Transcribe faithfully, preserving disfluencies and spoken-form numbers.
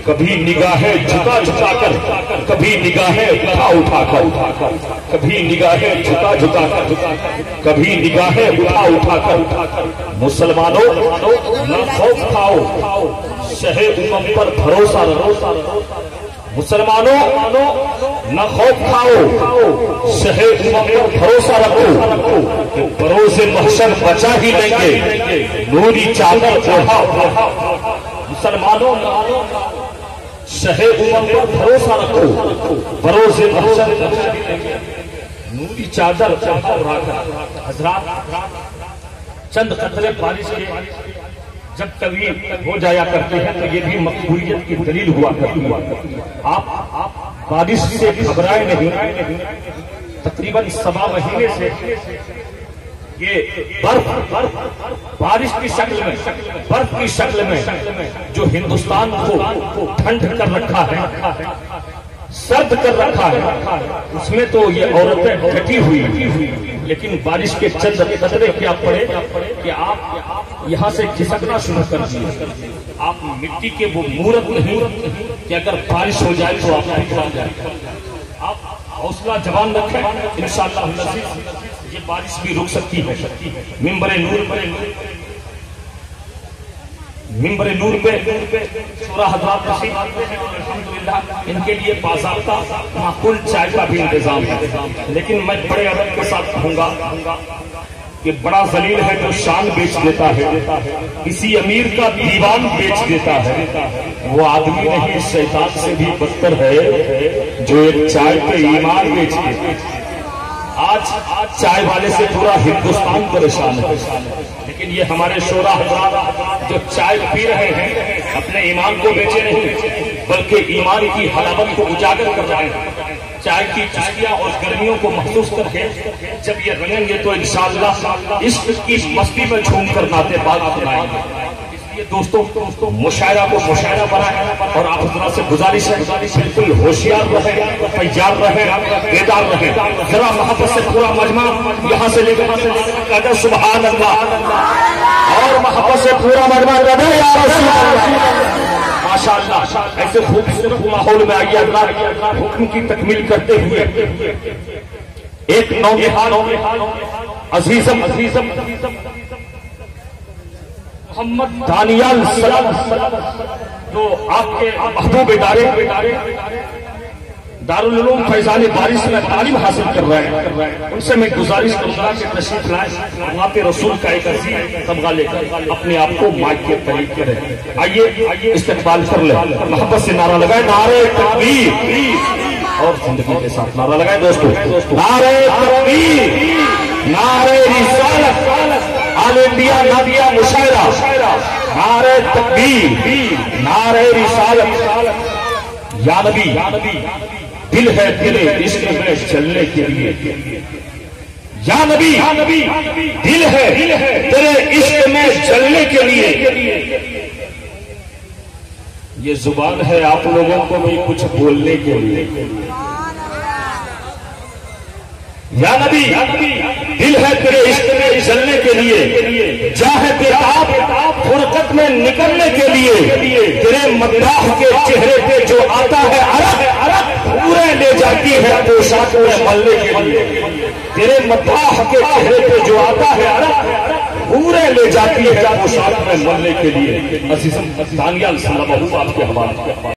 کبھی نگاہیں جھکا جھکا کر، کبھی نگاہیں اٹھا اٹھا کر، کبھی نگاہیں جھکا جھکا کر، کبھی نگاہیں اٹھا اٹھا کر، مسلمانوں نہ خوف کھاؤ، شہ امم پر بھروسہ رکھو، مسلمانوں نہ خوف کھاؤ، شہ امم پر بھروسہ رکھو کہ بروز محشر بچا ہی لیں گے، نوری چادر اوڑھا، مسلمانوں شہ امم پر بھروسہ رکھو، بروز محشر بچا ہی لیں گے، نوری چادر اوڑھا کر۔ حضرات چند قطرے بارش کے جب طویل ہو جایا کرتے ہیں تو یہ بھی مقبولیت کی دلیل ہوا کرتی ہے۔ آپ بارش سے گھبرائے نہیں، تقریباً سوا مہینے سے یہ برف بارش کی شکل میں، برف کی شکل میں جو ہندوستان کو ٹھنڈ کر رکھا ہے، سرد کر رکھا ہے، اس میں تو یہ عورتیں ڈٹی ہوئی، لیکن بارش کے چند قطرے کیا پڑے کہ آپ یہاں سے کھسکنا شروع کر دیے۔ آپ مٹی کے وہ مورت نہیں کہ اگر بارش ہو جائے تو آپ پھسل جائے۔ آپ حوصلہ جوان رکھیں، انشاءاللہ العزیز یہ بارش بھی رک سکتی ہے۔ ممبر نور پر ممبر نور پہ شورا حضرات تشریف لاتے ہیں اور الحمدللہ ان کے لیے باضابطہ معقول چائے کا بھی انتظام ہے، لیکن میں بڑے ادب کے ساتھ کہوں گا کہ بڑا ذلیل ہے جو شان بیچ دیتا ہے، کسی امیر کا دیوان بیچ دیتا ہے، وہ آدمی نہیں شیطان سے بھی بدتر ہے جو ایک چائے پہ ایمان بیچ دیتا۔ آج چائے والے سے پورا ہندوستان پریشان ہے، لیکن یہ ہمارے شورا حضرات جو چائے پی رہے ہیں اپنے ایمان کو بیچے نہیں بلکہ ایمان کی حلاوت کو اجاگر کر رہے ہیں۔ چائے کی چسکیاں اور گرمیوں کو محسوس کر کے جب یہ رنگیں گے تو انشاءاللہ عشق کی مستی میں جھوم کر نعت پاک سنائیں گے۔ دوستوں مشاعرہ کو مشاعرہ بنائیں اور آپ حضرات سے گزارش ہے بالکل ہوشیار رہیں، تیار رہیں، بیدار رہیں۔ ذرا محبت سے پورا مجمع یہاں سے لے کر سبحان اللہ، اور محبت سے پورا مجمع رہے یا رسول اللہ۔ ماشاءاللہ ایسے خوبصورت ماحول میں آئیے اللہ حکم کی تکمیل کرتے ہوئے ایک نوجوان عزیزم عزیزم محمد دانیال سلام جو آپ کے محبوب ادارے دارالعلوم فیضان بارش میں تعلیم حاصل کر رہے ہیں، ان سے میں گزارش کروں گا کہ تشریف لائیں، نعت رسول کا ایک عظیم تمغہ لے کر اپنے آپ کو مائک کے قریب کریں۔ آئیے استقبال کر لیں، محبت سے نعرہ لگائیں، نعرہ تکبیر، اور زندگی کے ساتھ نعرہ لگائیں دوستو، نعرہ تکبیر، نعرہ رسالت، آل انڈیا نادیہ مشاعرہ، نعرہ تکبیر، نعرہ رسالت۔ یا نبی دل ہے تیرے عشق میں چلنے کے لیے، یا نبی دل ہے تیرے عشق میں چلنے کے لیے، یہ زبان ہے آپ لوگوں کو بھی کچھ بولنے کے لیے۔ یا نبی دل ہے تیرے عشق میں چلنے کے لیے، جاہ بتاب فرقت میں نکلنے کے لیے، تیرے مداح کے چہرے پہ جو آتا ہے عرق پورے لے جاتی ہے پوشاک میں ملنے کے لیے، تیرے مداح کے چہرے پہ جو آتا ہے عرق پورے لے جاتی ہے پوشاک میں ملنے کے لیے۔ عزیزم دانیال صلی اللہ علیہ وسلم آپ کے حوالے